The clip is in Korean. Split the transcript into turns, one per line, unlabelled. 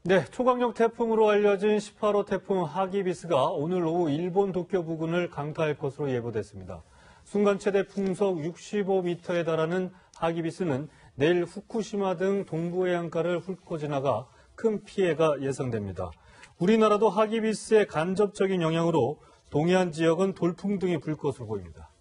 네, 초강력 태풍으로 알려진 18호 태풍 하기비스가 오늘 오후 일본 도쿄 부근을 강타할 것으로 예보됐습니다. 순간 최대 풍속 65m에 달하는 하기비스는 내일 후쿠시마 등 동부 해안가를 훑고 지나가 큰 피해가 예상됩니다. 우리나라도 하기비스의 간접적인 영향으로 동해안 지역은 돌풍 등이 불 것으로 보입니다.